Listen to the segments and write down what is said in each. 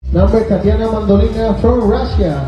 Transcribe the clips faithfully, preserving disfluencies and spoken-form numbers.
Татьяна Мандолина from Russia.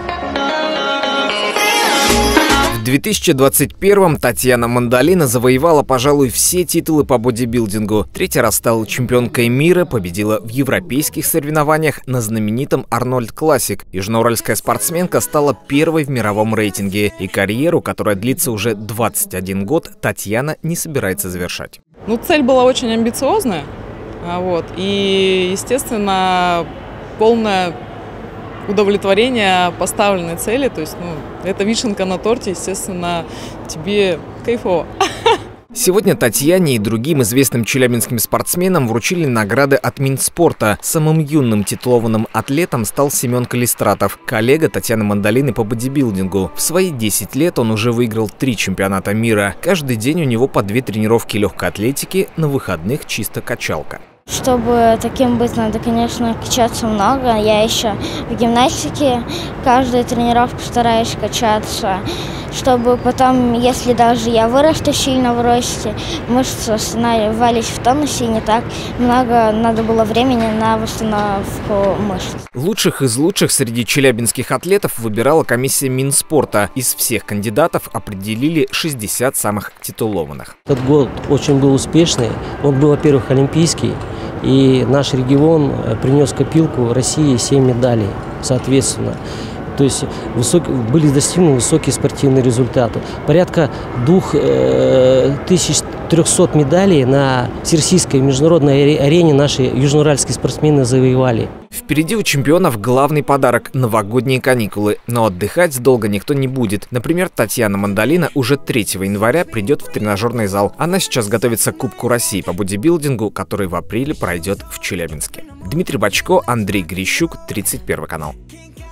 В две тысячи двадцать первом Татьяна Мандолина завоевала, пожалуй, все титулы по бодибилдингу. Третий раз стала чемпионкой мира, победила в европейских соревнованиях на знаменитом Арнольд Классик. Южноуральская спортсменка стала первой в мировом рейтинге. И карьеру, которая длится уже двадцать один год, Татьяна не собирается завершать. Ну, цель была очень амбициозная. Вот, и, естественно, полное удовлетворение поставленной цели, то есть, ну, это вишенка на торте, естественно, тебе кайфово. Сегодня Татьяне и другим известным челябинским спортсменам вручили награды от Минспорта. Самым юным титулованным атлетом стал Семен Калистратов, коллега Татьяны Мандолины по бодибилдингу. В свои десять лет он уже выиграл три чемпионата мира. Каждый день у него по две тренировки легкой атлетики, на выходных чисто качалка. Чтобы таким быть, надо, конечно, качаться много. Я еще в гимнастике каждую тренировку стараюсь качаться, чтобы потом, если даже я вырасту сильно в росте, мышцы оставались в тонусе, и не так много надо было времени на восстановку мышц. Лучших из лучших среди челябинских атлетов выбирала комиссия Минспорта. Из всех кандидатов определили шестьдесят самых титулованных. Этот год очень был успешный. Он был, во-первых, олимпийский. И наш регион принес в копилку России семь медалей, соответственно. То есть высок, были достигнуты высокие спортивные результаты. Порядка двух тысяч трёхсот медалей на всероссийской международной арене наши южноуральские спортсмены завоевали. Впереди у чемпионов главный подарок – новогодние каникулы. Но отдыхать долго никто не будет. Например, Татьяна Мандолина уже третьего января придет в тренажерный зал. Она сейчас готовится к Кубку России по бодибилдингу, который в апреле пройдет в Челябинске. Дмитрий Бочко, Андрей Грищук, тридцать первый канал.